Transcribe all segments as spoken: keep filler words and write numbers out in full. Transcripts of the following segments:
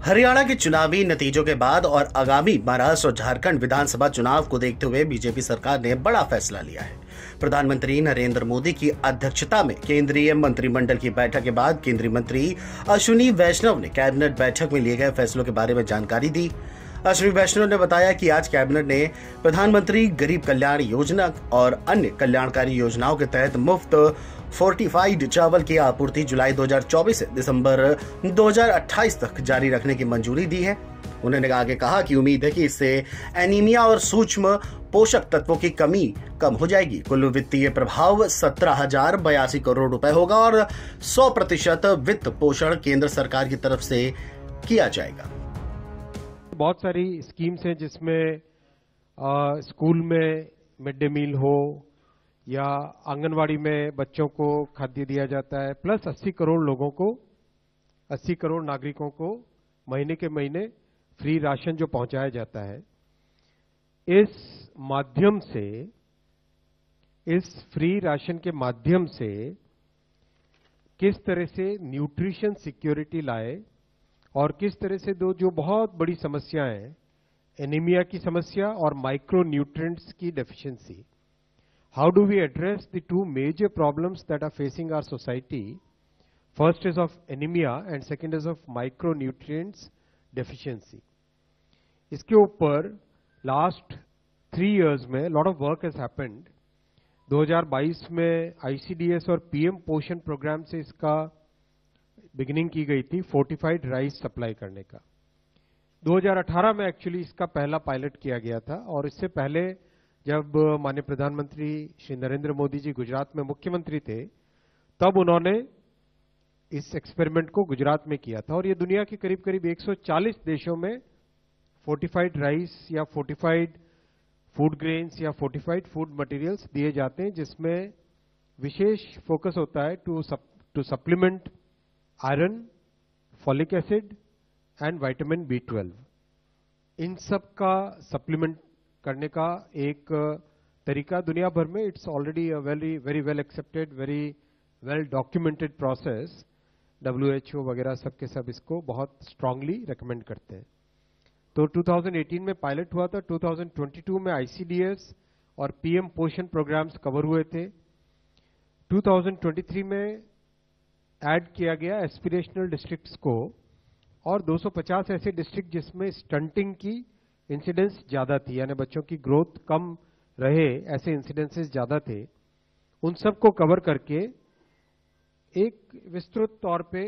हरियाणा के चुनावी नतीजों के बाद और आगामी महाराष्ट्र और झारखंड विधानसभा चुनाव को देखते हुए बीजेपी सरकार ने बड़ा फैसला लिया है। प्रधानमंत्री नरेंद्र मोदी की अध्यक्षता में केंद्रीय मंत्रिमंडल की बैठक के बाद केंद्रीय मंत्री अश्विनी वैष्णव ने कैबिनेट बैठक में लिए गए फैसलों के बारे में जानकारी दी। अश्विनी वैष्णव ने बताया कि आज कैबिनेट ने प्रधानमंत्री गरीब कल्याण योजना और अन्य कल्याणकारी योजनाओं के तहत मुफ्त फोर्टिफाइड चावल की आपूर्ति जुलाई दो हज़ार चौबीस से दिसंबर दो हज़ार अट्ठाईस तक जारी रखने की मंजूरी दी है। उन्होंने आगे कहा कि उम्मीद है कि इससे एनीमिया और सूक्ष्म पोषक तत्वों की कमी कम हो जाएगी। कुल वित्तीय प्रभाव सत्रह हजार बयासी करोड़ रुपए होगा और सौ प्रतिशत वित्त पोषण केंद्र सरकार की तरफ से किया जाएगा। बहुत सारी स्कीम्स हैं जिसमें आ, स्कूल में मिड डे मील हो या आंगनवाड़ी में बच्चों को खाद्य दिया जाता है, प्लस अस्सी करोड़ लोगों को, अस्सी करोड़ नागरिकों को महीने के महीने फ्री राशन जो पहुंचाया जाता है। इस माध्यम से, इस फ्री राशन के माध्यम से किस तरह से न्यूट्रिशन सिक्योरिटी लाए और किस तरह से दो जो बहुत बड़ी समस्याएं हैं, एनीमिया की समस्या और माइक्रो न्यूट्रिएंट्स की डेफिशिएंसी, how do we address the two major problems that are facing our society? First is of anemia and second is of micronutrients deficiency. इसके ऊपर last three years में lot of work has happened. दो हज़ार बाईस में I C D S और P M Poshan programme से इसका बिगिनिंग की गई थी, फोर्टिफाइड राइस सप्लाई करने का। दो हज़ार अठारह में एक्चुअली इसका पहला पायलट किया गया था और इससे पहले जब माननीय प्रधानमंत्री श्री नरेंद्र मोदी जी गुजरात में मुख्यमंत्री थे तब उन्होंने इस एक्सपेरिमेंट को गुजरात में किया था और ये दुनिया के करीब करीब एक सौ चालीस देशों में फोर्टिफाइड राइस या फोर्टिफाइड फूड ग्रेन्स या फोर्टिफाइड फूड मटेरियल्स दिए जाते हैं, जिसमें विशेष फोकस होता है to to supplement iron, folic acid and vitamin B twelve. इन सब का सप्लीमेंट करने का एक तरीका दुनिया भर में it's already a very very well accepted, very well documented process. W H O वगैरह सब के सब इसको बहुत स्ट्रांगली रिकमेंड करते हैं। तो दो हज़ार अठारह में पायलट हुआ था, दो हज़ार बाईस में आई सी डी एस और P M Poshan programmes cover हुए थे। दो हज़ार तेईस में ऐड किया गया एस्पिरेशनल डिस्ट्रिक्ट्स को और दो सौ पचास ऐसे डिस्ट्रिक्ट जिसमें स्टंटिंग की इंसिडेंस ज्यादा थी, यानी बच्चों की ग्रोथ कम रहे, ऐसे इंसिडेंसेस ज्यादा थे, उन सब को कवर करके एक विस्तृत तौर पे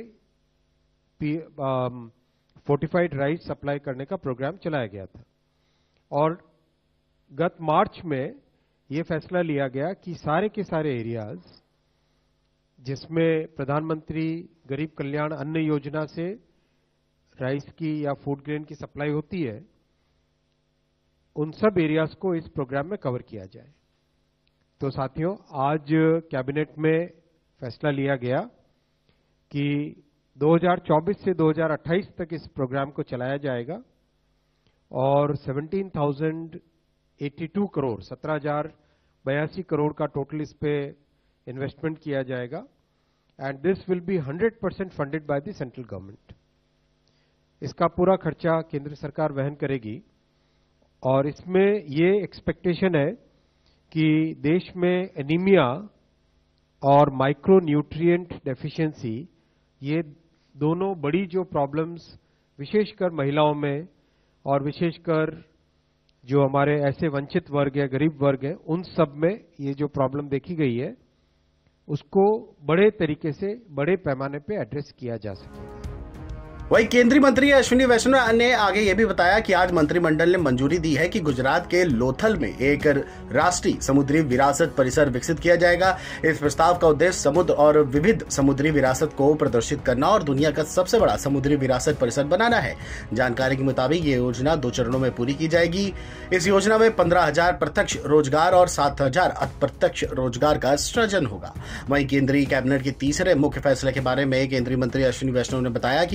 फोर्टिफाइड राइस सप्लाई करने का प्रोग्राम चलाया गया था। और गत मार्च में ये फैसला लिया गया कि सारे के सारे एरियाज जिसमें प्रधानमंत्री गरीब कल्याण अन्न योजना से राइस की या फूड ग्रेन की सप्लाई होती है, उन सब एरियाज को इस प्रोग्राम में कवर किया जाए। तो साथियों, आज कैबिनेट में फैसला लिया गया कि दो हज़ार चौबीस से दो हज़ार अट्ठाईस तक इस प्रोग्राम को चलाया जाएगा और सत्रह हज़ार बयासी करोड़ सत्रह हजार बयासी करोड़ का टोटल इस पे इन्वेस्टमेंट किया जाएगा and this will be hundred percent funded by the central government. इसका पूरा खर्चा केंद्र सरकार वहन करेगी और इसमें ये एक्सपेक्टेशन है कि देश में एनीमिया और माइक्रो न्यूट्रिएंट डेफिशिएंसी, ये दोनों बड़ी जो प्रॉब्लम्स विशेषकर महिलाओं में और विशेषकर जो हमारे ऐसे वंचित वर्ग है, गरीब वर्ग है, उन सब में ये जो प्रॉब्लम देखी गई है उसको बड़े तरीके से, बड़े पैमाने पे एड्रेस किया जा सके। वहीं केंद्रीय मंत्री अश्विनी वैष्णव ने आगे ये भी बताया कि आज मंत्रिमंडल ने मंजूरी दी है कि गुजरात के लोथल में एक राष्ट्रीय समुद्री विरासत परिसर विकसित किया जाएगा। इस प्रस्ताव का उद्देश्य समुद्र और विविध समुद्री विरासत को प्रदर्शित करना और दुनिया का सबसे बड़ा समुद्री विरासत परिसर बनाना है। जानकारी के मुताबिक ये योजना दो चरणों में पूरी की जाएगी। इस योजना में पंद्रह हजार प्रत्यक्ष रोजगार और सात हजार अप्रत्यक्ष रोजगार का सृजन होगा। वहीं केंद्रीय कैबिनेट के तीसरे मुख्य फैसले के बारे में केंद्रीय मंत्री अश्विनी वैष्णव ने बताया कि पीएम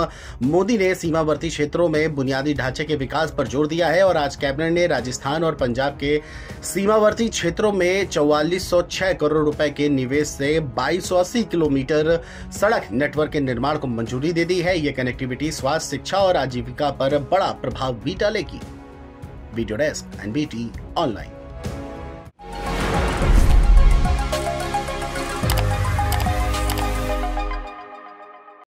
पीएम मोदी ने सीमावर्ती क्षेत्रों में बुनियादी ढांचे के विकास पर जोर दिया है और आज कैबिनेट ने राजस्थान और पंजाब के सीमावर्ती क्षेत्रों में चौवालीस सौ छह करोड़ रुपए के निवेश से बाईस सौ अस्सी किलोमीटर सड़क नेटवर्क के निर्माण को मंजूरी दे दी है। यह कनेक्टिविटी स्वास्थ्य, शिक्षा और आजीविका पर बड़ा प्रभाव भी डालेगी। Video desk NBT online.